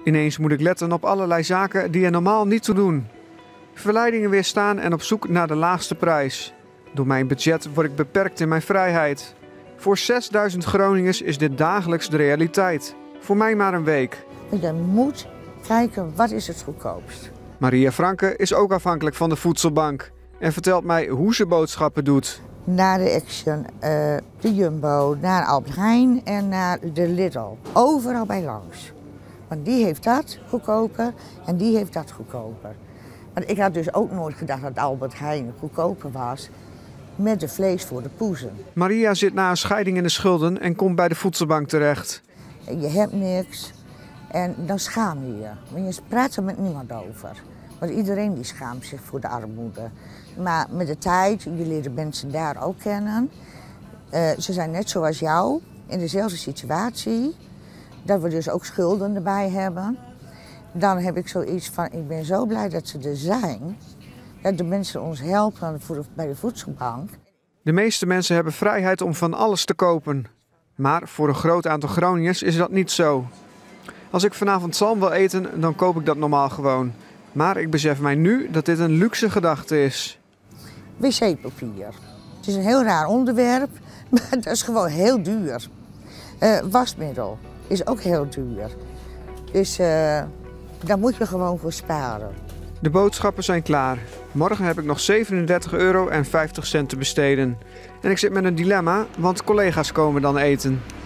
Ineens moet ik letten op allerlei zaken die er normaal niet toe doen. Verleidingen weerstaan en op zoek naar de laagste prijs. Door mijn budget word ik beperkt in mijn vrijheid. Voor 6000 Groningers is dit dagelijks de realiteit. Voor mij maar een week. Je moet kijken, wat is het goedkoopst? Maria Franke is ook afhankelijk van de voedselbank. En vertelt mij hoe ze boodschappen doet. Naar de Action, de Jumbo, naar Albert Heijn en naar de Lidl. Overal bij langs. Want die heeft dat goedkoper en die heeft dat goedkoper. Want ik had dus ook nooit gedacht dat Albert Heijn goedkoper was met de vlees voor de poezen. Maria zit na een scheiding in de schulden en komt bij de voedselbank terecht. Je hebt niks en dan schaam je je. Want je praat er met niemand over. Want iedereen die schaamt zich voor de armoede. Maar met de tijd, je leert mensen daar ook kennen. Ze zijn net zoals jou, in dezelfde situatie. Dat we dus ook schulden erbij hebben. Dan heb ik zoiets van, ik ben zo blij dat ze er zijn. Dat de mensen ons helpen bij de voedselbank. De meeste mensen hebben vrijheid om van alles te kopen. Maar voor een groot aantal Groningers is dat niet zo. Als ik vanavond zalm wil eten, dan koop ik dat normaal gewoon. Maar ik besef mij nu dat dit een luxe gedachte is. Wc-papier. Het is een heel raar onderwerp, maar dat is gewoon heel duur. Wasmiddel is ook heel duur. Dus daar moet je gewoon voor sparen. De boodschappen zijn klaar. Morgen heb ik nog €37,50 te besteden. En ik zit met een dilemma, want collega's komen dan eten.